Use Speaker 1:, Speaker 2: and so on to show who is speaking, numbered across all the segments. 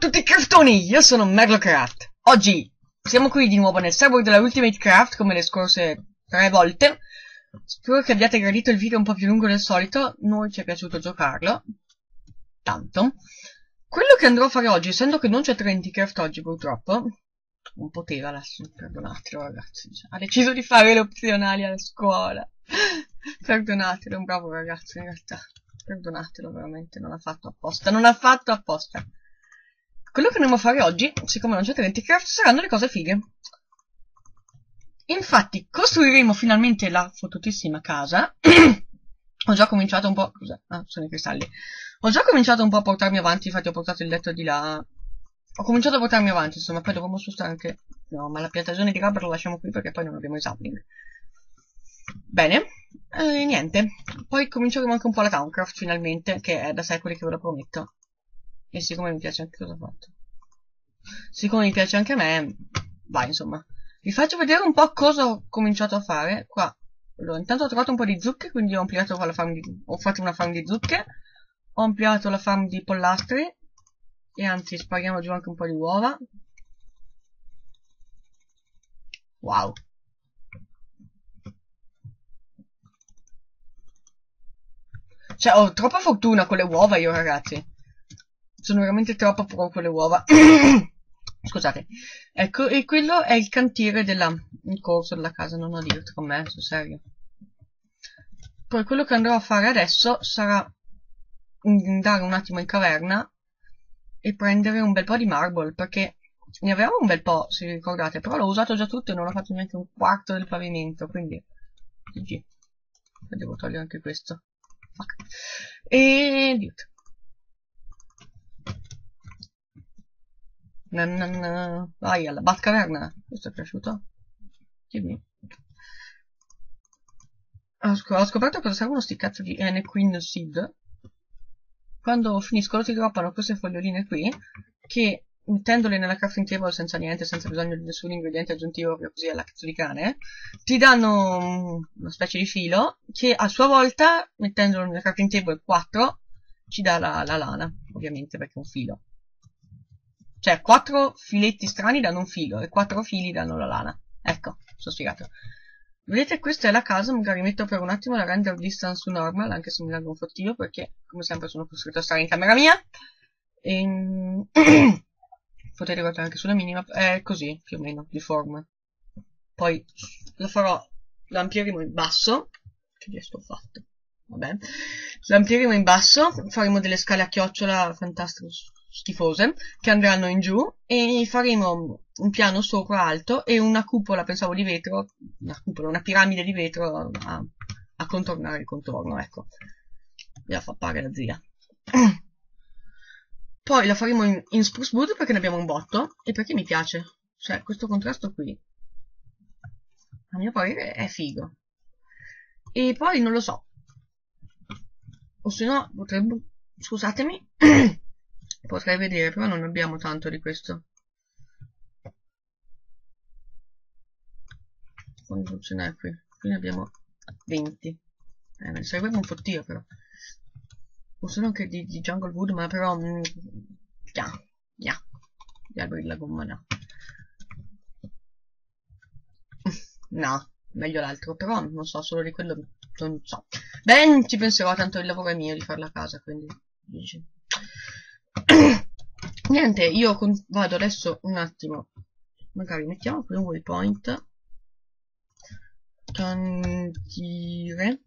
Speaker 1: tutti craftoni, io sono MerloCraft. Oggi siamo qui di nuovo nel server della Ultimate Craft come le scorse 3 volte. Spero che abbiate gradito il video un po' più lungo del solito, noi ci è piaciuto giocarlo. Tanto. Quello che andrò a fare oggi, essendo che non c'è TrinityCraft oggi purtroppo, non poteva, perdonatelo ragazzi, ha deciso di fare le opzionali alla scuola. Perdonatelo, è un bravo ragazzo in realtà. Perdonatelo, veramente, non ha fatto apposta. Non ha fatto apposta. Quello che andremo a fare oggi, siccome non c'è TrinityCraft, saranno le cose fighe. Infatti, costruiremo finalmente la fottutissima casa. Ho già cominciato un po'... Scusa, sono i cristalli. Ho già cominciato un po' a portarmi avanti, infatti ho portato il letto di là. Ho cominciato a portarmi avanti, insomma, poi dovremmo spostare anche... No, ma la piantagione di rubber la lasciamo qui perché poi non abbiamo i sapling. Bene, niente. Poi cominceremo anche un po' la Towncraft finalmente, che è da secoli che ve lo prometto. E siccome mi piace anche cosa ho fatto. Siccome mi piace anche a me, vai insomma. Vi faccio vedere un po' cosa ho cominciato a fare. Qua, allora, intanto ho trovato un po' di zucche, quindi ho ampliato la farm di... ho fatto una farm di zucche. Ho ampliato la farm di pollastri. E anzi, spariamo giù anche un po' di uova. Wow. Cioè, ho troppa fortuna con le uova io, ragazzi. Sono veramente troppo pro con le uova. Scusate. Ecco, e quello è il cantiere il corso della casa, non ho dirti con me, sul serio. Poi quello che andrò a fare adesso sarà andare un attimo in caverna e prendere un bel po' di marble, perché ne avevamo un bel po', se vi ricordate, però l'ho usato già tutto e non ho fatto neanche un quarto del pavimento, quindi GG. Devo togliere anche questo. Fuck. E niente. Vai alla Batcaverna. Questo è piaciuto? Dimmi. Ho scoperto cosa servono sti cazzo di Queen Seed. Quando finiscono ti droppano queste foglioline qui, che mettendole nella crafting table senza niente, senza bisogno di nessun ingrediente aggiuntivo, proprio così alla cazzo di cane, ti danno una specie di filo, che a sua volta, mettendolo nella crafting table 4, ci dà la lana, ovviamente perché è un filo. Cioè, 4 filetti strani danno un filo e 4 fili danno la lana. Ecco, sono spiegato. Vedete, questa è la casa, magari metto per un attimo la render distance su normal, anche se mi dà un fottio, perché come sempre sono costretto a stare in camera mia. Potete guardare anche sulla minima, è così, più o meno, di forma. Poi lo amplieremo in basso, che gesto ho fatto? Vabbè. Lo amplieremo in basso, faremo delle scale a chiocciola fantastiche, schifose, che andranno in giù, e faremo un piano sopra alto e una cupola, pensavo di vetro, una piramide di vetro a contornare il contorno, ecco. La fa pare la zia. Poi la faremo in spruce wood perché ne abbiamo un botto e perché mi piace. Cioè, questo contrasto qui, a mio parere, è figo. E poi non lo so. O se no, potremmo... Scusatemi. Potrei vedere, però non abbiamo tanto di questo. Quanto ce n'è qui? Qui ne abbiamo 20. Me ne servirebbe un fottio però. O se no anche di jungle wood, ma però... Gli alberi della gomma no. No, meglio l'altro, però non so, solo di quello non so. Beh, ci penserò, tanto il lavoro è mio di fare la casa, quindi... Niente, io vado adesso un attimo, magari mettiamo qui un waypoint, cantiere,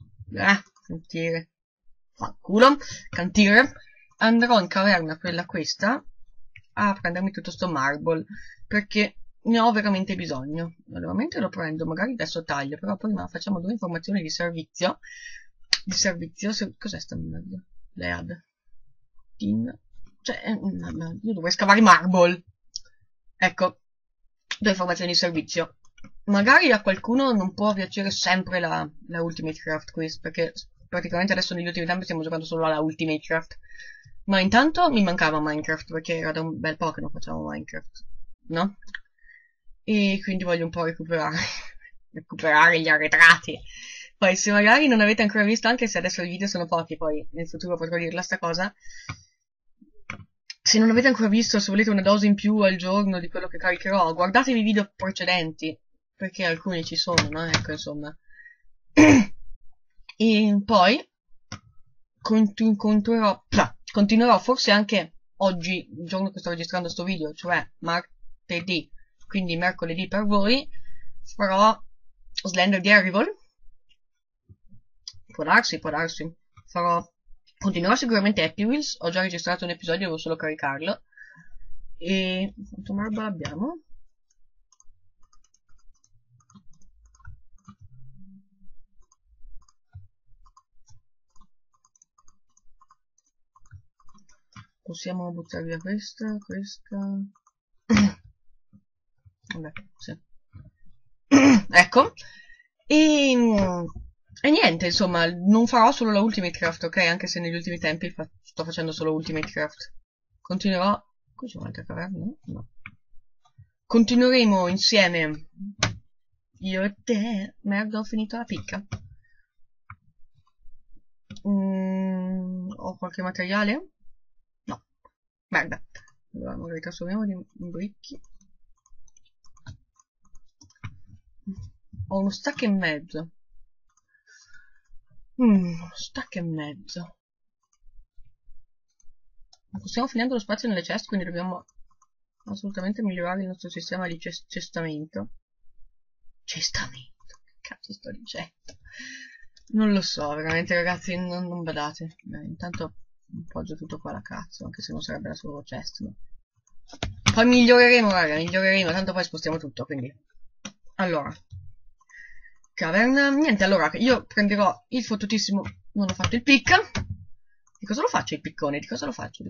Speaker 1: cantiere, andrò in caverna questa a prendermi tutto sto marble, perché ne ho veramente bisogno. Allora, mentre lo prendo, magari adesso taglio, però prima facciamo 2 informazioni di servizio, cos'è sta merda? Lead. Cioè, io dovrei scavare marble. Ecco, 2 informazioni di servizio. Magari a qualcuno non può piacere sempre la Ultimate Craft Quiz, perché praticamente adesso negli ultimi tempi stiamo giocando solo alla Ultimate Craft. Ma intanto mi mancava Minecraft, perché era da un bel po' che non facciamo Minecraft, no? E quindi voglio un po' recuperare gli arretrati. Poi se magari non avete ancora visto, anche se adesso i video sono pochi, poi nel futuro potrò dirla sta cosa, se non avete ancora visto, se volete una dose in più al giorno di quello che caricherò, guardatevi i video precedenti, perché alcuni ci sono, no? Ecco, insomma. E poi continuerò forse anche oggi, il giorno che sto registrando questo video, cioè martedì, quindi mercoledì per voi, farò Slender Arrival. Può darsi. Continuerò sicuramente Happy Wheels, ho già registrato un episodio, devo solo caricarlo. E quanto marble abbiamo? Possiamo buttare via questa. Vabbè, sì. Ecco. E niente, insomma, non farò solo la Ultimate Craft, ok? Anche se negli ultimi tempi sto facendo solo Ultimate Craft. Continuerò... Qui c'è un'altra caverna? No. Continueremo insieme, io e te. Merda, ho finito la picca. Ho qualche materiale? No. Merda. Allora, magari trasformiamo in bricchi. Ho uno stack e mezzo. Stack e mezzo. Ma stiamo finendo lo spazio nelle chest, quindi dobbiamo assolutamente migliorare il nostro sistema di cestamento. Cestamento? Che cazzo sto dicendo? Non lo so, veramente ragazzi, non badate. Intanto appoggio tutto qua alla cazzo, anche se non sarebbe la solo chest. No? Poi miglioreremo, raga, tanto poi spostiamo tutto, quindi. Allora. Caverna, niente, allora, io prenderò il fottutissimo, non ho fatto il pick. Di cosa lo faccio il piccone? Di cosa lo faccio?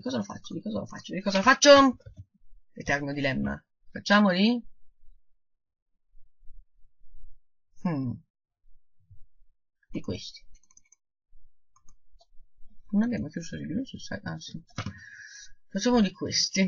Speaker 1: Eterno dilemma. Facciamo di... Di questi. Non abbiamo chiuso di luce, sai? Ah, sì. Facciamo di questi.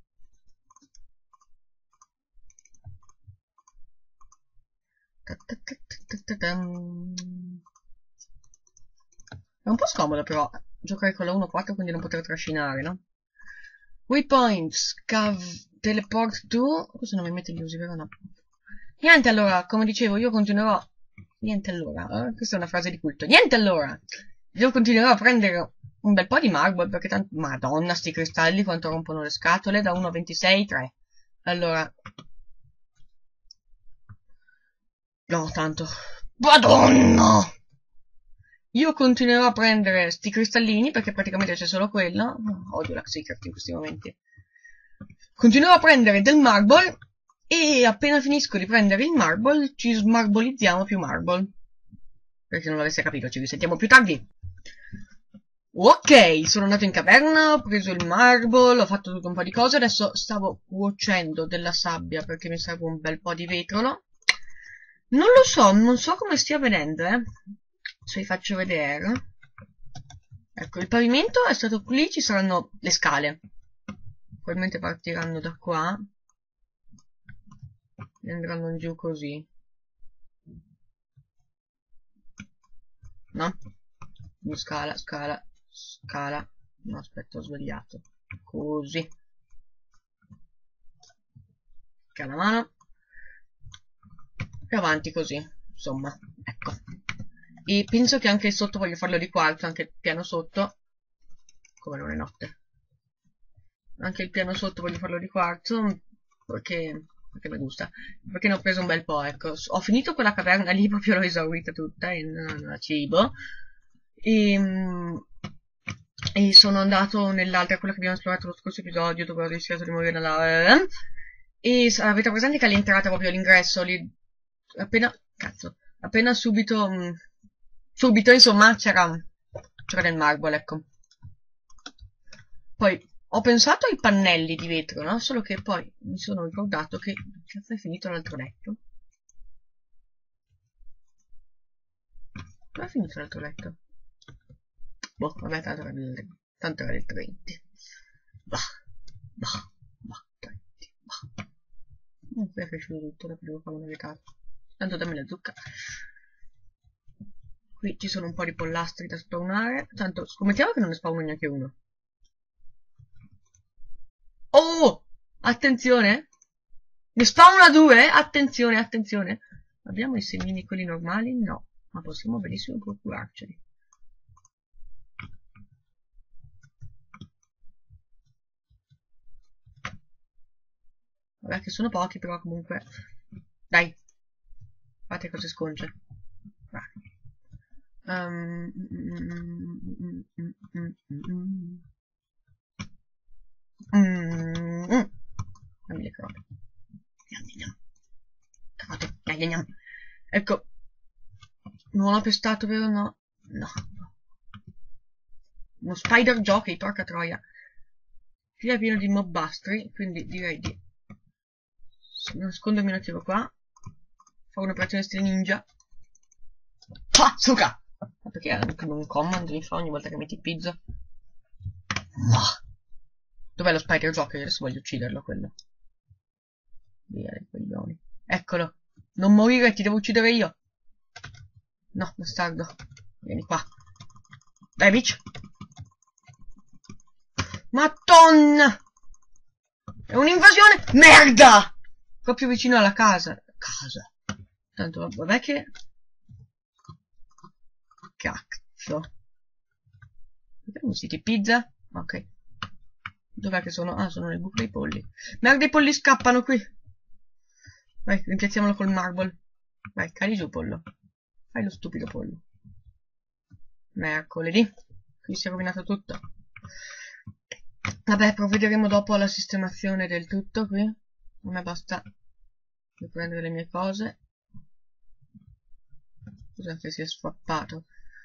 Speaker 1: È un po' scomodo però giocare con la 1.4, quindi non poter trascinare, no? Waypoints, teleport to... Questo non mi mette gli usi, vero? No. Niente allora, come dicevo, io continuerò... Niente allora, questa è una frase di culto. Niente allora! Io continuerò a prendere un bel po' di marble, perché tanto... Madonna, sti cristalli quanto rompono le scatole, da 1 a 26, 3. Allora... No, tanto... Madonna! Io continuerò a prendere sti cristallini, perché praticamente c'è solo quello. Odio la Secret in questi momenti. Continuerò a prendere del marble, e appena finisco di prendere il marble, ci smarbolizziamo più marble. Per chi non l'avesse capito, ci risentiamo più tardi. Ok, sono andato in caverna, ho preso il marble, ho fatto tutto un po' di cose, adesso stavo cuocendo della sabbia, perché mi serve un bel po' di vetrolo. Non lo so, non so come stia venendo, se vi faccio vedere. Ecco, il pavimento è stato qui, ci saranno le scale. Probabilmente partiranno da qua e andranno giù così. No? Scala. No, aspetta, ho sbagliato. Così. Scala a mano. E avanti così, insomma, ecco. E penso che anche sotto voglio farlo di quarzo, anche il piano sotto. Come non è notte. Anche il piano sotto voglio farlo di quarzo, perché mi gusta. Perché ne ho preso un bel po', ecco. Ho finito quella caverna lì, proprio l'ho esaurita tutta in cibo. E sono andato nell'altra, quella che abbiamo esplorato lo scorso episodio, dove ho rischiato di morire nella... E avete presente che all'entrata, proprio all'ingresso, lì... Appena subito... subito, insomma, c'era del marble, ecco. Poi ho pensato ai pannelli di vetro, no? Solo che poi mi sono ricordato che cazzo è finito l'altro letto. Dove è finito l'altro letto? Boh, vabbè, tanto era del 30. Bah, 30, bah. Non è cresciuto tutto, dopo devo fare una verità. Tanto dammi la zucca. Qui ci sono un po' di pollastri da spawnare. Tanto, scommettiamo che non ne spawno neanche uno. Attenzione! Ne spawna 2! Attenzione, attenzione! Abbiamo i semini quelli normali? No. Ma possiamo benissimo procurarceli. Vabbè che sono pochi, però comunque... Dai! Fate cose sconce. Non mi le carote. Carote. Ecco. Non ho pestato, vero? No. No. Uno spider jockey, porca troia. Qui è pieno di mobbastri, quindi direi di nascondermi un attimo qua. Fare un'operazione stile ninja. Ah, suca! Ma perché anche un command mi fa ogni volta che metti pizza? No. Dov'è lo spider jockey? Adesso voglio ucciderlo, quello. Via dei coglioni. Eccolo. Non morire, ti devo uccidere io. No, bastardo. Vieni qua. Dai, bitch. Madonna! È un'invasione! Merda! Proprio vicino alla casa. Casa. Tanto, vabbè che... Cazzo. Abbiamo siti pizza? Ok. Dov'è che sono? Ah, sono le buche dei polli. Merda, i polli scappano qui. Vai, rimpiazziamolo col marble. Vai, cali giù, pollo. Fai lo stupido pollo. Mercoledì. Qui si è rovinato tutto. Vabbè, provvederemo dopo alla sistemazione del tutto qui. A me basta riprendere le mie cose. Scusa che si è swappato.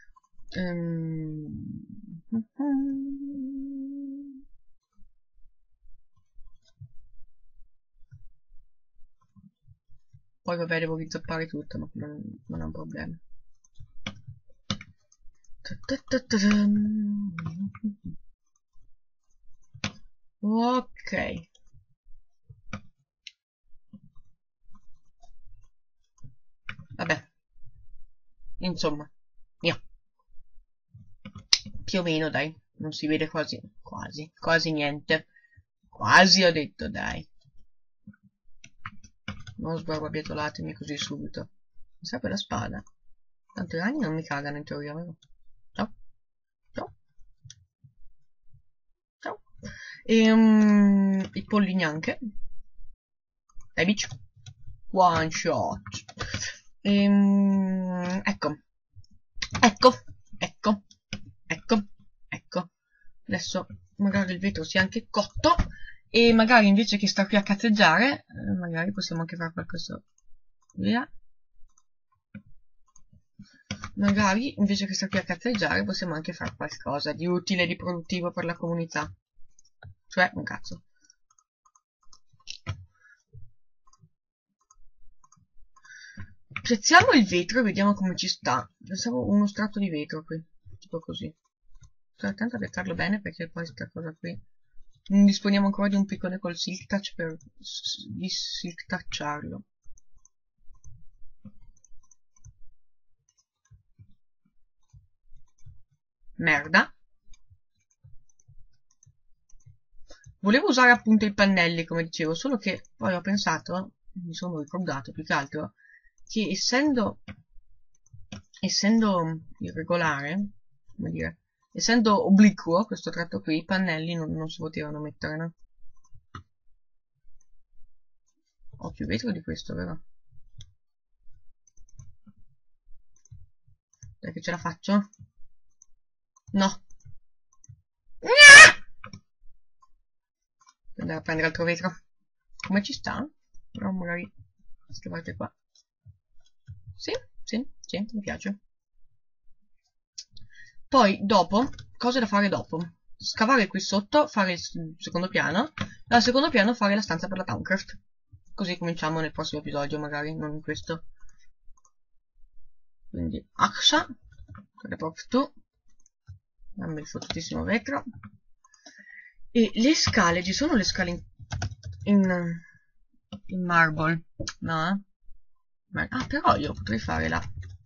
Speaker 1: Poi vabbè, devo rizzappare tutto, ma non è un problema. Ok. Vabbè. Insomma. Io. Più o meno, dai. Non si vede quasi niente. Quasi ho detto, dai. Non sbarbabietolatemi così subito. Mi serve la spada. Tanto i ragni non mi cagano in teoria, vero? Ciao. Ciao. Ciao. I polli neanche. Dai, bitch. One shot. Ecco. Ecco. Adesso magari il vetro sia anche cotto. E magari invece che star qui a cazzeggiare, magari possiamo anche fare qualcosa. Via. Magari invece che star qui a cazzeggiare possiamo anche fare qualcosa di utile e di produttivo per la comunità. Cioè, un cazzo. Piazziamo il vetro e vediamo come ci sta. Pensavo uno strato di vetro qui. Tipo così. Sto attento a piazzarlo bene perché poi sta cosa qui. Non disponiamo ancora di un piccone col silk touch per di silk toucharlo. Merda. Volevo usare appunto i pannelli, come dicevo, solo che poi ho pensato, mi sono ricordato più che altro, che essendo irregolare, come dire, essendo obliquo questo tratto qui, i pannelli non si potevano mettere, no? Ho più vetro di questo, vero? Dai che ce la faccio? No! Devo andare a prendere altro vetro. Come ci sta? Però magari queste volte qua. Sì, mi piace. Poi, dopo, cose da fare dopo. Scavare qui sotto, fare il secondo piano, e al secondo piano fare la stanza per la Towncraft. Così cominciamo nel prossimo episodio, magari, non in questo. Quindi, Aksha, teleport tu, dammi il fottutissimo vetro. E le scale, ci sono le scale in marble, no? Ah, però io potrei fare la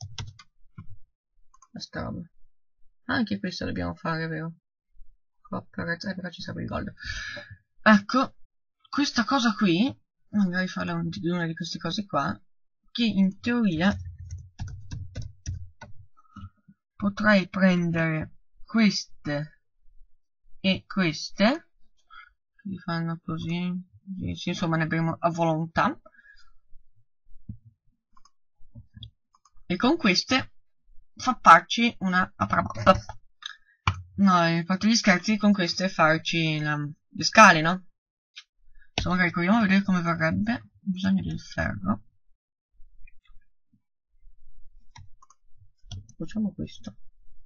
Speaker 1: sta roba. Anche questo dobbiamo fare, vero? Però ci serve il gold. Ecco, questa cosa qui, magari fare una di queste cose qua, che in teoria potrei prendere queste e queste, che li fanno così, insomma ne avremo a volontà, e con queste farci una no, a parte gli scherzi, con queste farci le scale, no? Adesso magari proviamo a vedere come verrebbe. Bisogna del ferro. Facciamo questo.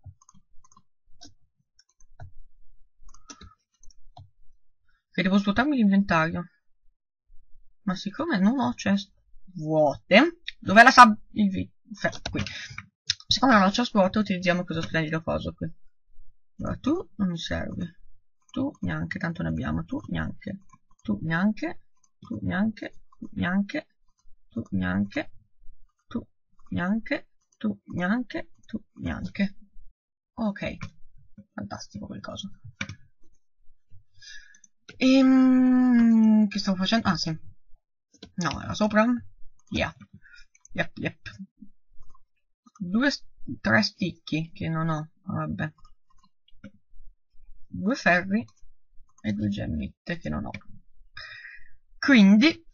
Speaker 1: Che devo svuotarmi l'inventario. Ma siccome non ho chest vuote, dov'è la qui. Siccome non ho chest vuote, utilizziamo questo splendido coso qui. Allora, tu non mi servi. Tu neanche, tanto ne abbiamo. Tu neanche. Tu neanche. Tu neanche. Tu neanche. Tu neanche. Tu neanche. Tu neanche. Tu neanche. Ok. Fantastico quel coso. Che stavo facendo? Ah, sì. No, era sopra. Yeah. Yep. 3 sticchi che non ho. Vabbè. 2 ferri e 2 gemmette che non ho. Quindi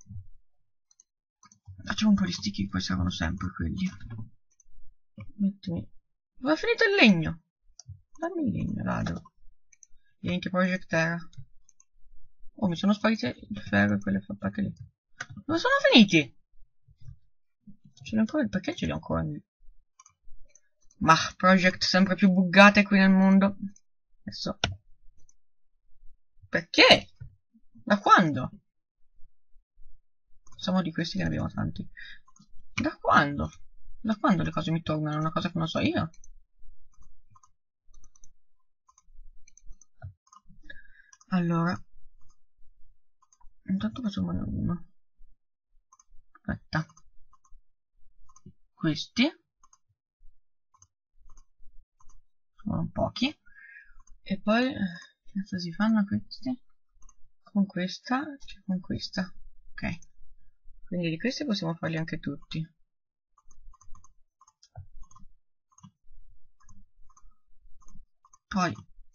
Speaker 1: facciamo un po' di sticchi, poi servono sempre quelli. Mettimi. Dove è finito il legno? Dammi il legno, vado. Vieni che Project era. Oh, mi sono spariti il ferro e quelle fappate lì. Dove sono finiti? Ce li ho ancora? Perché ce li ho ancora lì? Ma Project sempre più buggate qui nel mondo. Adesso. Perché? Da quando? Siamo di questi che ne abbiamo tanti. Da quando? Da quando le cose mi tornano? Una cosa che non so io. Allora. Intanto facciamone uno. Aspetta. Questi. Sono pochi. E poi cosa si fanno questi? Con questa e con questa. Ok. Quindi di questi possiamo farli anche tutti. Poi.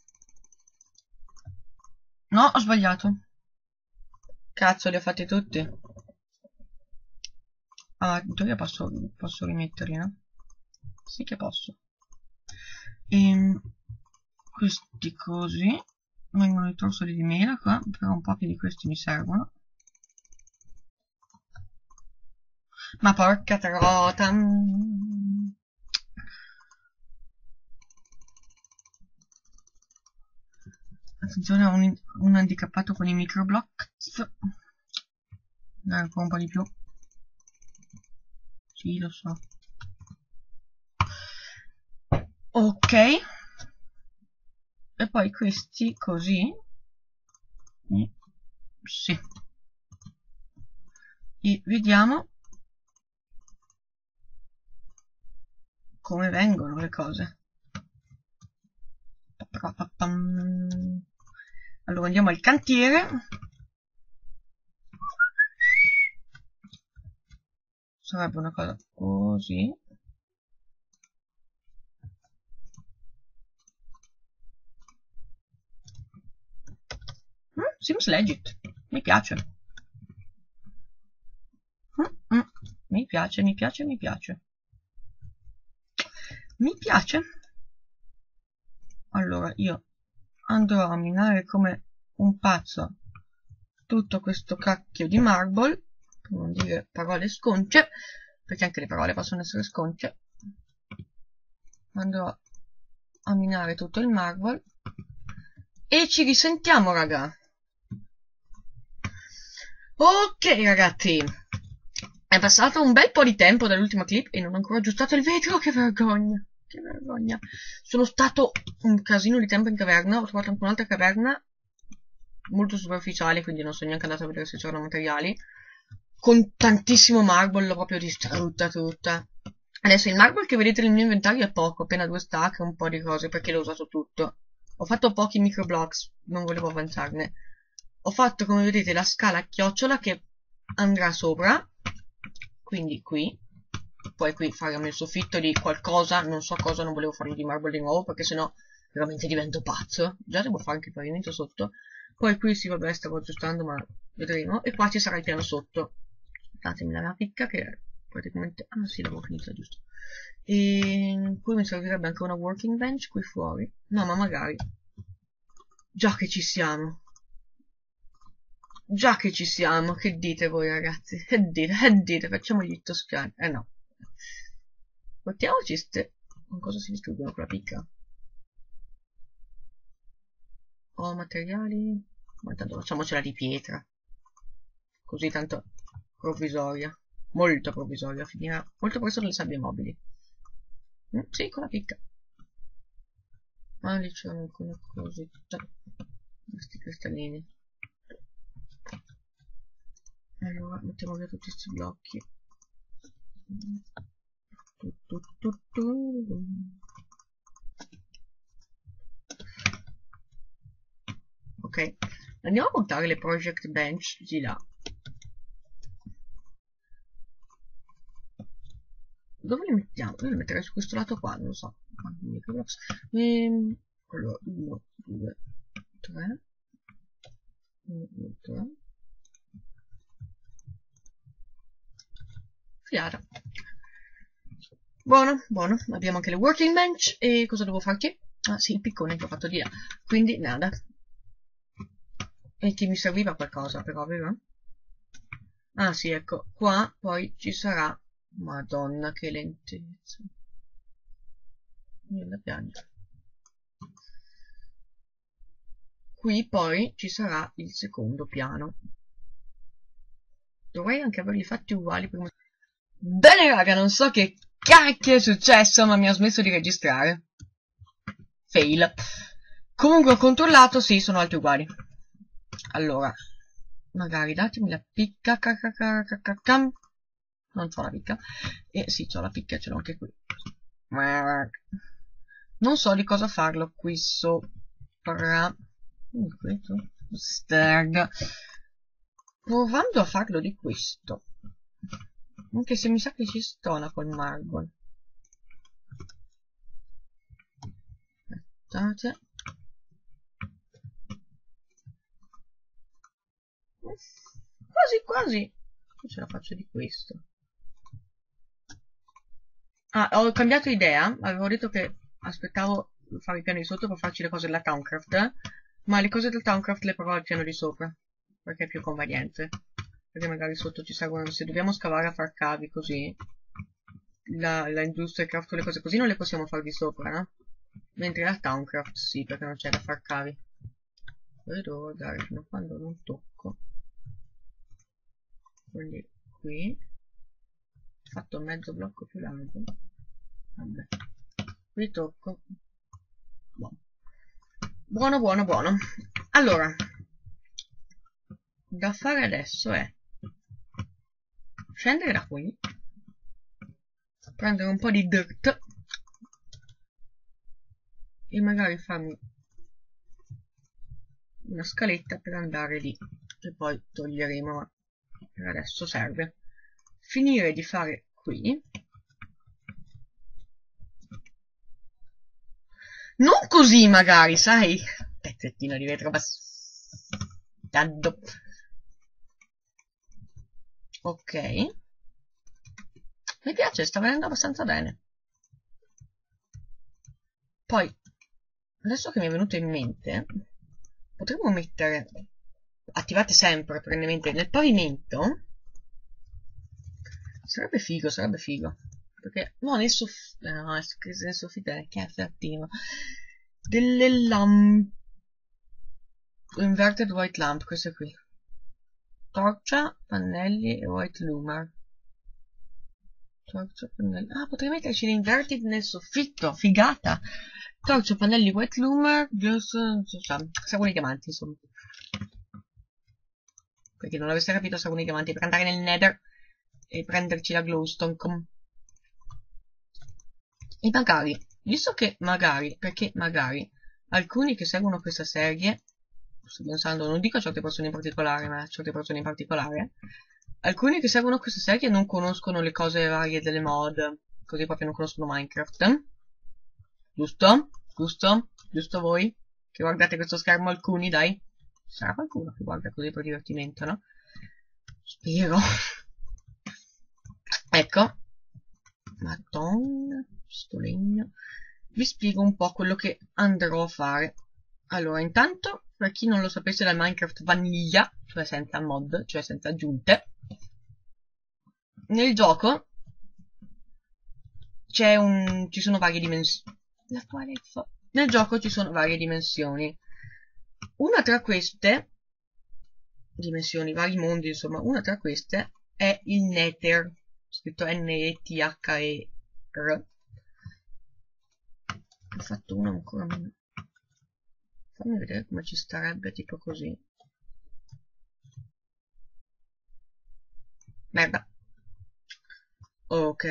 Speaker 1: No, ho sbagliato. Cazzo, li ho fatti tutti. Ah, in teoria posso rimetterli, no? Sì che posso. Questi così vengono i torsoli di mela qua, però un po' di questi mi servono. Ma porca trota. Attenzione a un handicappato con i microblocks. Dai, un po' di più. Sì, lo so. Ok. E poi questi così. Sì. E vediamo come vengono le cose. Allora andiamo al cantiere. Sarebbe una cosa così. Seems legit. Mi piace. Mi piace. Mi piace. Allora io andrò a minare come un pazzo tutto questo cacchio di marble, per non dire parole sconce, perché anche le parole possono essere sconce. Andrò a minare tutto il marble e ci risentiamo, raga. Ok ragazzi, è passato un bel po' di tempo dall'ultima clip e non ho ancora aggiustato il vetro. Che vergogna, che vergogna. Sono stato un casino di tempo in caverna, ho trovato anche un'altra caverna molto superficiale, quindi non sono neanche andato a vedere se c'erano materiali, con tantissimo marble, l'ho proprio distrutta tutta. Adesso il marble che vedete nel mio inventario è poco, appena 2 stack e un po' di cose, perché l'ho usato tutto. Ho fatto pochi microblocks, non volevo avanzarne. ho fatto, come vedete, la scala a chiocciola che andrà sopra, quindi qui, poi qui faremo il soffitto di qualcosa, non so cosa, non volevo farlo di marble di nuovo perché sennò veramente divento pazzo. Già devo fare anche il pavimento sotto, poi qui sì, vabbè, stavo aggiustando, ma vedremo, e qua ci sarà il piano sotto. Datemi la mia picca che praticamente, ah sì, l'avevo finita, giusto. E poi mi servirebbe anche una working bench qui fuori, no, ma magari, già che ci siamo, già che ci siamo, che dite voi ragazzi? Che dite, facciamo gli toscani. No. Mettiamoci con cosa si distruggono con la picca? Ho materiali? Ma intanto facciamocela di pietra. Così tanto provvisoria. Molto provvisoria, finirà molto presto nelle sabbie mobili. Sì, con la picca. Ma lì c'è alcune cosette. Questi cristallini. Allora, mettiamo via tutti questi blocchi. Ok, andiamo a montare le project bench di là. Dove le mettiamo? Io le metterei su questo lato qua, non lo so. Allora, 1, 2, 3. 1, 2, 3. Fiata. Buono, buono. Abbiamo anche le working bench. E cosa devo farci? Ah sì, il piccone che ho fatto di là. Quindi nada. E che mi serviva qualcosa però, vero? Ah sì, ecco. Qua poi ci sarà... Madonna, che lentezza. Nella pianta. Qui poi ci sarà il secondo piano. Dovrei anche averli fatti uguali prima. Bene raga, non so che cacchio è successo, ma mi ha smesso di registrare. Fail. Comunque ho controllato, sì, sono alti uguali. Allora, magari datemi la picca. Non c'ho la picca. Sì, c'ho la picca, ce l'ho anche qui. Non so di cosa farlo qui sopra. Questo. Stag. Provando a farlo di questo. Anche se mi sa che ci stona col marble. Aspettate. Quasi quasi. Ce la faccio di questo. Ah, ho cambiato idea. Avevo detto che aspettavo fare i piani di sotto per farci le cose della Towncraft. Ma le cose del Towncraft le provo al piano di sopra. Perché è più conveniente. Perché magari sotto ci servono. Se dobbiamo scavare a far cavi così. La Industrial Craft o le cose così non le possiamo far di sopra, no? Mentre la Towncraft sì, perché non c'è da far cavi. Poi devo guardare fino a quando non tocco. Quindi qui ho fatto mezzo blocco più largo. Vabbè. Qui tocco. Buono, buono, buono. Allora, da fare adesso è scendere da qui, prendere un po' di dirt e magari farmi una scaletta per andare lì, che poi toglieremo, ma per adesso serve. Finire di fare qui. Non così magari, sai? Pezzettino di vetro bastardo. Ok. Mi piace, sta venendo abbastanza bene. Poi, adesso che mi è venuto in mente, potremmo mettere, attivate sempre praticamente nel pavimento, sarebbe figo, perché, no, nel soffitto, no, nel soffitto è che attivo, delle lamp, inverted white lamp, queste qui, torcia, pannelli e white loomer. Torcia, pannelli, ah, potrei metterci l'inverted nel soffitto, figata! Torcia, pannelli, white loomer, servono i diamanti, insomma. Per chi non l'avesse capito, servono i diamanti per andare nel nether e prenderci la glowstone. E magari, visto che magari, perché magari, alcuni che seguono questa serie sto pensando, non dico a certe persone in particolare, ma a certe persone in particolare, alcuni che seguono questa serie non conoscono le cose varie delle mod, così proprio non conoscono Minecraft. Giusto? Giusto? Giusto voi? Che guardate questo schermo alcuni, dai. Ci sarà qualcuno che guarda così per divertimento, no? Spero. Ecco. Madonna, sto legno. Vi spiego un po' quello che andrò a fare. Allora, intanto, per chi non lo sapesse, dal Minecraft Vanilla, cioè senza mod, cioè senza aggiunte, nel gioco ci sono varie dimensioni. Nel gioco ci sono varie dimensioni. Una tra queste dimensioni, vari mondi, insomma, una tra queste è il Nether, scritto Nether. Ho fatto uno ancora meno. Fammi vedere come ci starebbe tipo così. Merda. Ok.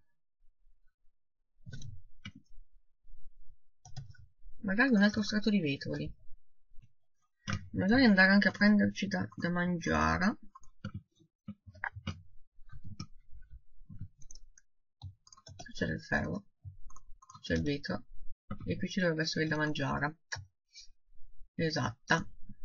Speaker 1: Magari un altro strato di vetro lì. Magari andare anche a prenderci da mangiare. Qui c'è del ferro. C'è il vetro. E qui ci dovrebbe essere il da mangiare. Esatta.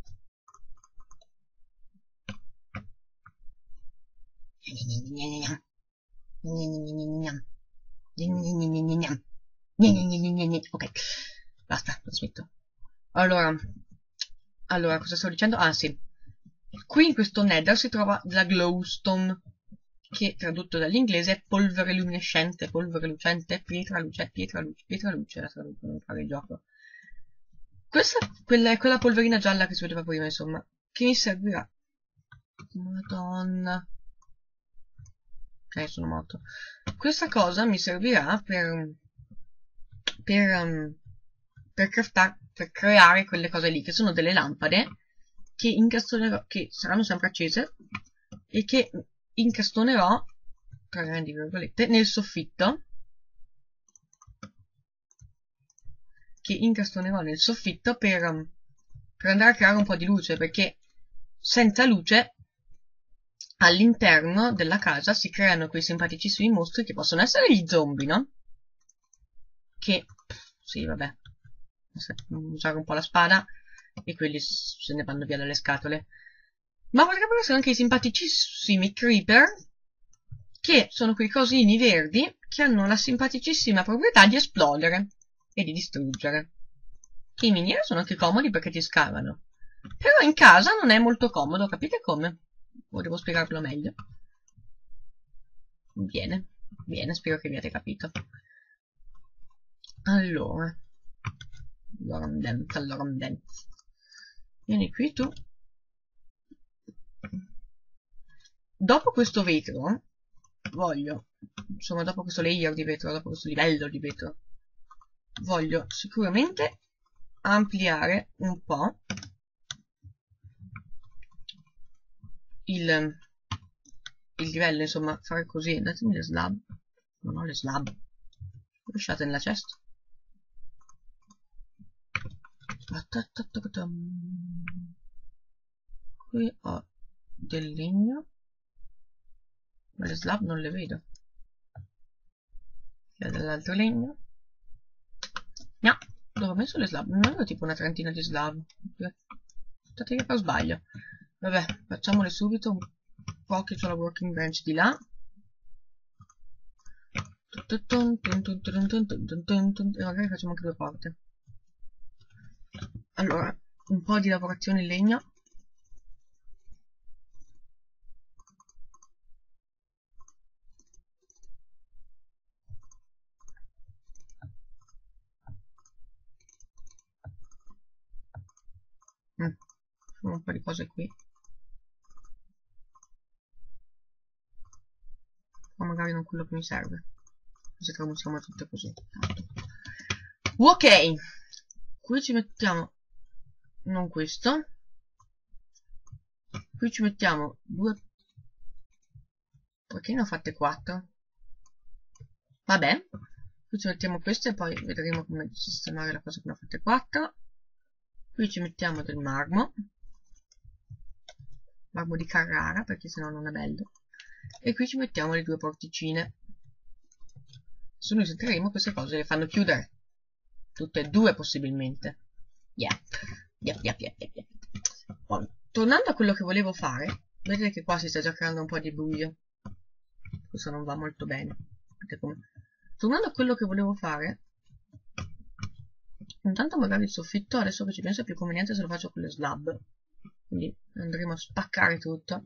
Speaker 1: Ok, basta, lo smetto. Allora, cosa stavo dicendo? Ah, sì. Qui in questo nether si trova la glowstone, che tradotto dall'inglese è polvere luminescente, polvere lucente, pietra luce, la traducono per fare il gioco. Questa è quella polverina gialla che si vedeva prima, insomma, che mi servirà. Madonna. Sono morto. Questa cosa mi servirà per creare quelle cose lì, che sono delle lampade che incastonerò, che saranno sempre accese e che incastonerò, tra grandi virgolette, nel soffitto. Per andare a creare un po' di luce, perché senza luce all'interno della casa si creano quei simpaticissimi mostri che possono essere gli zombie, no? Che, sì, vabbè, usare un po' la spada e quelli se ne vanno via dalle scatole. Ma potrebbero essere anche i simpaticissimi creeper, che sono quei cosini verdi che hanno la simpaticissima proprietà di esplodere e di distruggere. Che in miniera sono anche comodi perché ti scavano. Però in casa non è molto comodo, capite come? O devo spiegarvelo meglio? Bene, spero che abbiate capito. Allora, vieni qui tu. Dopo questo vetro, insomma, dopo questo layer di vetro, dopo questo livello di vetro, voglio sicuramente ampliare un po' il livello, insomma, fare così. Datemi le slab. Non ho le slab. Lasciate nella cesta. Qui ho del legno, ma le slab non le vedo. Qui ho dell'altro legno. No, dove ho messo le slab? Non avevo tipo una trentina di slab. State che per sbaglio. Vabbè, facciamole subito un po' che c'ho la working bench di là. E magari facciamo anche due porte. Allora, un po' di lavorazione in legno. Un po' di cose qui. Ma magari non quello che mi serve. Così tramusiamo tutte così. Ok, qui ci mettiamo, non questo, qui ci mettiamo due, perché ne ho fatte 4? Vabbè, qui ci mettiamo questo e poi vedremo come sistemare la cosa che ne ho fatte 4. Qui ci mettiamo del marmo di Carrara, perché sennò non è bello, e qui ci mettiamo le due porticine. Se noi sentiremo, queste cose le fanno chiudere, tutte e due possibilmente. Yep. Tornando a quello che volevo fare, vedete che qua si sta già creando un po' di buio, questo non va molto bene. Tornando a quello che volevo fare, intanto magari il soffitto, adesso che ci penso, è più conveniente se lo faccio con le slab, quindi andremo a spaccare tutto,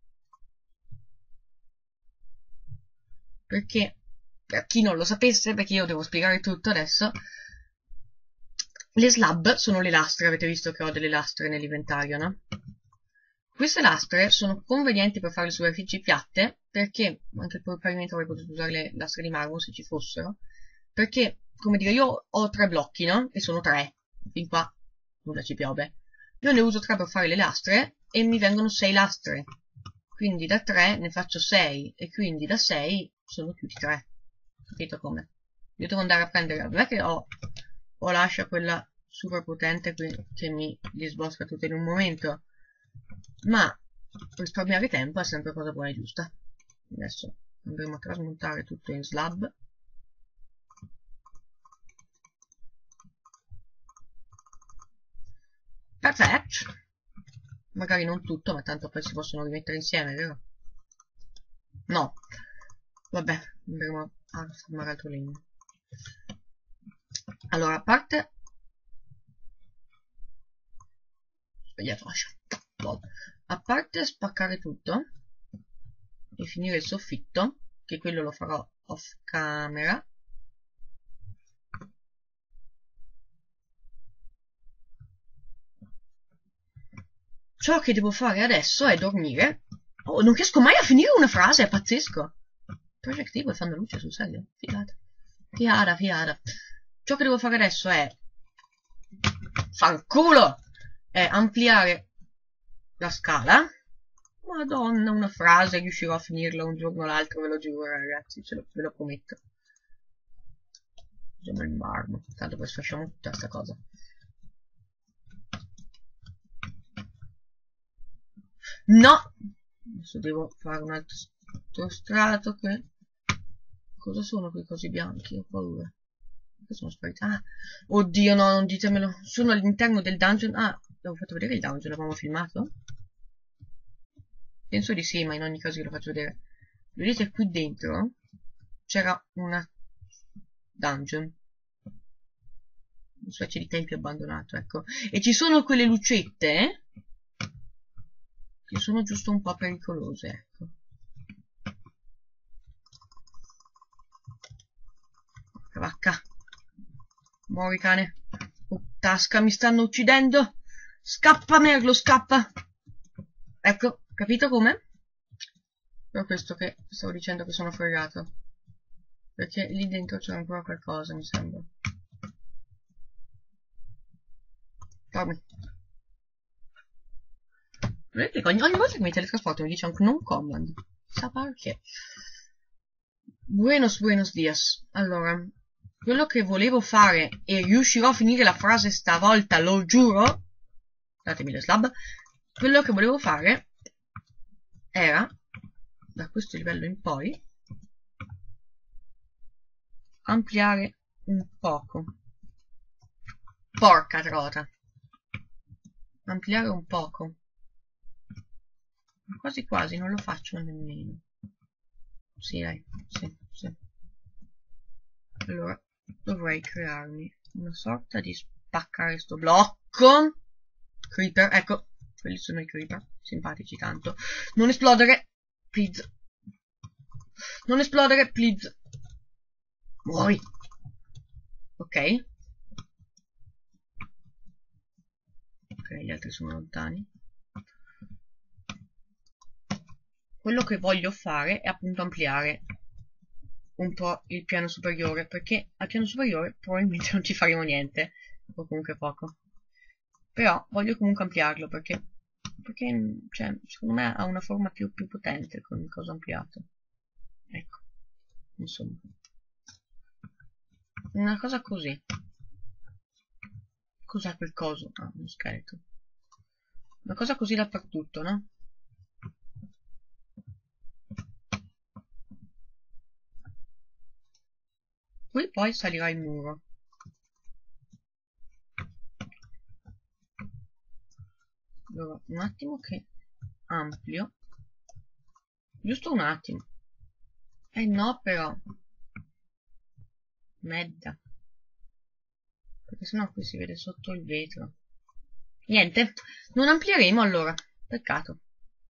Speaker 1: perché per chi non lo sapesse, perché io devo spiegare tutto adesso, le slab sono le lastre, avete visto che ho delle lastre nell'inventario, no? Queste lastre sono convenienti per fare le superfici piatte, perché anche per il pavimento avrei potuto usare le lastre di marmo se ci fossero, perché, come dire, io ho 3 blocchi, no? E sono 3, fin qua nulla ci piove. Io ne uso 3 per fare le lastre e mi vengono 6 lastre, quindi da 3 ne faccio 6 e quindi da 6 sono più di 3. Capito come? Io devo andare a prendere, non è che ho l'ascia quella super potente che mi li sbosca tutte in un momento, ma risparmiare tempo è sempre cosa buona e giusta. Adesso andremo a trasmontare tutto in slab. Perfetto, magari non tutto, ma tanto poi si possono rimettere insieme, vero? No, vabbè, andremo a formare altro legno. Allora, a parte a parte spaccare tutto e finire il soffitto, che quello lo farò off camera, ciò che devo fare adesso è dormire. Oh, non riesco mai a finire una frase, è pazzesco. Project Eagle fanno luce, sul serio? Fiada. Ciò che devo fare adesso è fanculo, è ampliare la scala. Madonna, una frase, riuscirò a finirla un giorno o l'altro, ve lo giuro, ragazzi, ve lo prometto. Usiamo il marmo, tanto poi sfasciamo tutta questa cosa. No! Adesso devo fare un altro strato qui. Cosa sono quei cosi bianchi? Ho paura. Che sono spariti? Ah! Oddio, no, non ditemelo. Sono all'interno del dungeon. Ah, avevo fatto vedere il dungeon, l'avevamo filmato? Penso di sì, ma in ogni caso io lo faccio vedere. Vedete qui dentro c'era una dungeon, una specie di tempio abbandonato, ecco. E ci sono quelle lucette che sono giusto un po' pericolose, ecco. Porca vacca. Muori, cane. Oh, tasca, mi stanno uccidendo. Scappa, Merlo, scappa. Ecco, capito come? Per questo che stavo dicendo che sono fregato. Perché lì dentro c'è ancora qualcosa, mi sembra. Dormi. Vedete che ogni volta che mi teletrasporto mi dice un non command. Sa perché? Buenos dias. Allora, quello che volevo fare, e riuscirò a finire la frase stavolta, lo giuro, datemi le slab, quello che volevo fare era, da questo livello in poi, ampliare un poco. Porca trota. Ampliare un poco. Quasi quasi non lo faccio nemmeno. Sì, dai, sì. Allora, dovrei crearmi una sorta di spaccare sto blocco. Creeper, ecco, quelli sono i creeper, simpatici tanto. Non esplodere, please. Non esplodere, please. Muori. Ok. Ok, gli altri sono lontani. Quello che voglio fare è appunto ampliare un po' il piano superiore, perché al piano superiore probabilmente non ci faremo niente, o comunque poco. Però voglio comunque ampliarlo perché cioè, secondo me ha una forma più potente con il coso ampliato. Ecco, insomma. Una cosa così. Cos'è quel coso? Ah, uno scheletro. Una cosa così dappertutto, no? Qui poi salirà il muro. Allora, un attimo che amplio. Giusto un attimo. No, però. Medda. Perché sennò qui si vede sotto il vetro. Niente, non amplieremo allora. Peccato.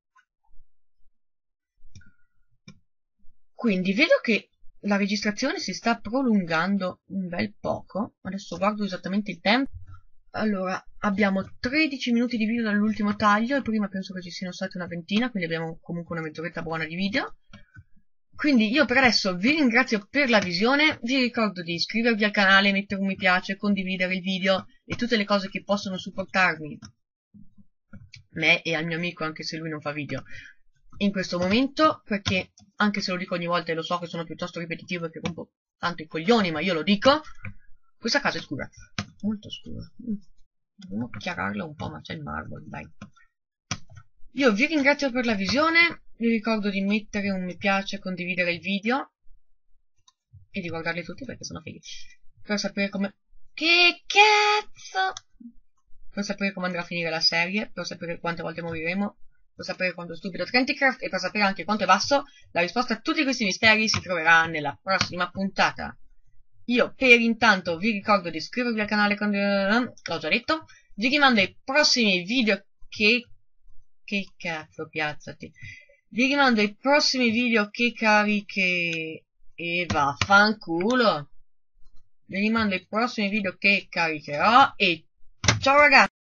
Speaker 1: Quindi vedo che la registrazione si sta prolungando un bel poco. Adesso guardo esattamente il tempo. Allora, abbiamo 13 minuti di video dall'ultimo taglio e prima penso che ci siano state una ventina, quindi abbiamo comunque una mezz'oretta buona di video. Quindi io per adesso vi ringrazio per la visione, vi ricordo di iscrivervi al canale, mettere un mi piace, condividere il video e tutte le cose che possono supportarmi, me e al mio amico anche se lui non fa video, in questo momento, perché anche se lo dico ogni volta e lo so che sono piuttosto ripetitivo e che rompo tanto i coglioni, ma io lo dico, questa casa è scura, molto scura. Dobbiamo chiararla un po', ma c'è il marble, dai. Io vi ringrazio per la visione, vi ricordo di mettere un mi piace, condividere il video e di guardarli tutti perché sono fighi. Per sapere come... Che cazzo! Per sapere come andrà a finire la serie, per sapere quante volte moriremo, per sapere quanto è stupido Trentikraft e per sapere anche quanto è basso, la risposta a tutti questi misteri si troverà nella prossima puntata. Io per intanto vi ricordo di iscrivervi al canale, l'ho già detto, vi rimando ai prossimi video che cazzo, piazzati. Vi rimando ai prossimi video che cariche... E vaffanculo. Vi rimando ai prossimi video che caricherò e ciao ragazzi.